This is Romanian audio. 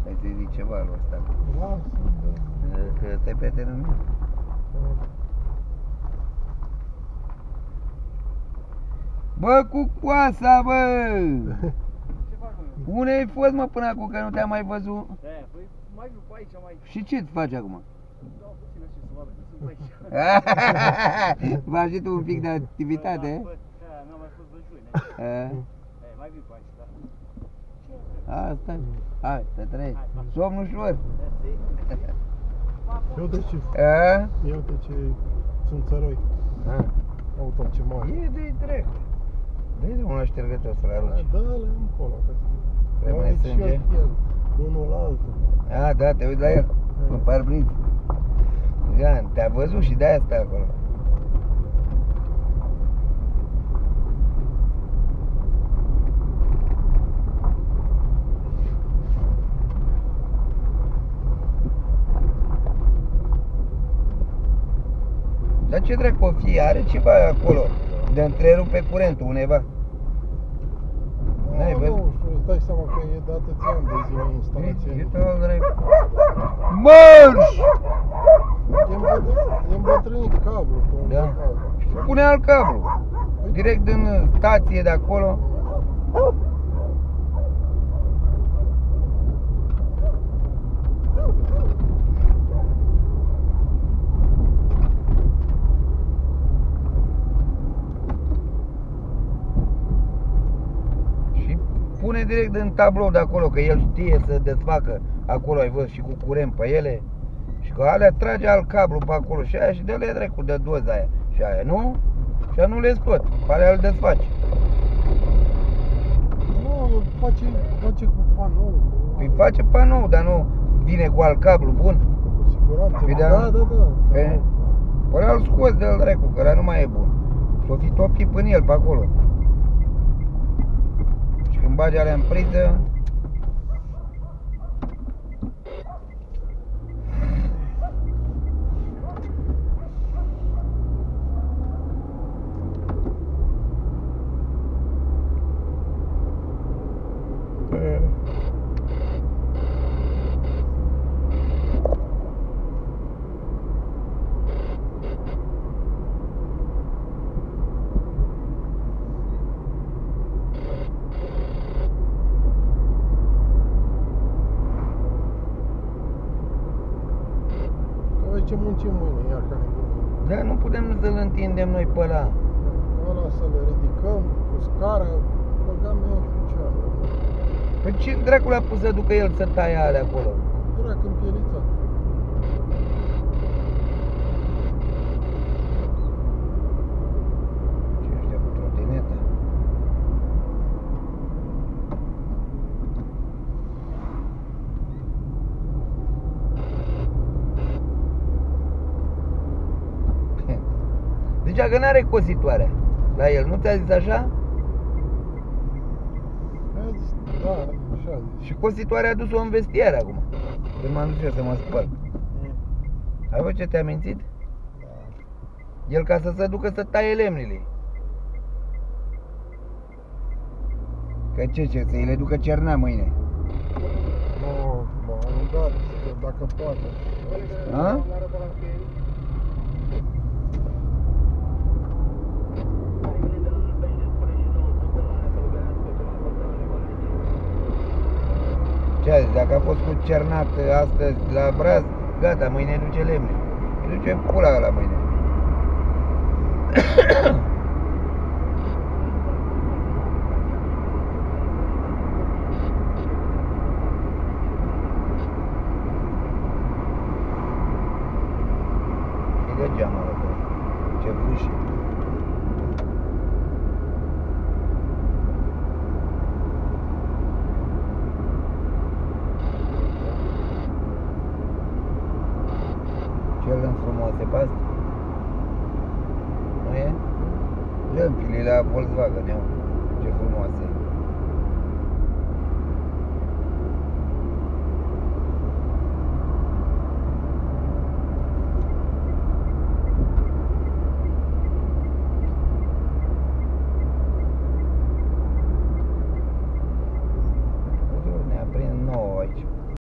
Hai să-i zic ceva lui ăsta. Lasă-mi, Că ăsta e prietenul meu. Bă, cu coasa, bă! Ce faci, mă? Unde ai fost, mă, până acum, că nu te-am mai văzut? Da, păi mai viu pe aici, mai... Și ce-ți faci acum? Dau puțin așa să vadă că sunt pe aici. V-a și tu un pic de activitate, Da, n-am mai fost văzut, mai viu pe aici, da. Asta e. Hai, să treci. Somn ușor. Eu de ce? A? Eu de ce sunt țăroi. Auto ce mare. E de drept. Dă-i drumul la ștergător să-l arunci. Dă-le încolo, că Rămâne sânge? Unul la altul. A, da, te uiți la el. În parbriz. Gan, te-a văzut și de-aia stă acolo. Dar ce dracu o fi? Are ceva acolo de întrerupe curentul undeva. N-ai văzut? Nu știu, îți dai seama că e de atâția ani de zile instalație. Uite-l dracu. Marș! E îmbătrânit cablu pe un Da. cablu. Pune alt cablu. Direct din stație de acolo. Și pune direct din tablou de acolo, că el știe să desfacă acolo, ai văzut, și cu curent pe ele. Și că alea trage alt cablu pe acolo și aia și dă-le dracu de doza aia. Și aia, nu? Și anulezi tot. Pe alea îl desfaci. Nu, face cu panou. Păi face panou, dar nu vine cu alt cablu bun. Cu siguranță. Păi Da, da, da. Pe ăla îl scoți de-l dracu, că ăla nu mai e bun. S-o fi topit până el pe acolo. Și când bagi alea în priză, Noi ce muncim mâine, iar ca nebunii. dar nu putem să-l întindem noi pe ăla. Ăla să le ridicăm cu scara, băgam eu în picioare. Păi ce dracu l-a pus să ducă el să taie alea acolo? Drac împielițat. Ce ăștia cu trotineta? Zicea că n-are cositoare la el, nu ți-a zis așa? Mi-a zis, da, așa a zis. Și cositoarea a dus-o în vestiar acum. Când m-am dus eu să mă spăl. Ai văzut ce te-a mințit? El ca să se ducă să taie lemnile. Că ce, să-i le ducă Cernea mâine? Nu, m-a anudat, dacă poate. A? Ce a zis? Dacă a fost cu cernat astăzi la Braz, gata, mâine duce lemne. Îi duce pula ăla mâine. Îi dă geamul ăla, ce fâșie. Cel frumoase pe asta? Nu e? Lămpile la Volkswagen, ce frumoase.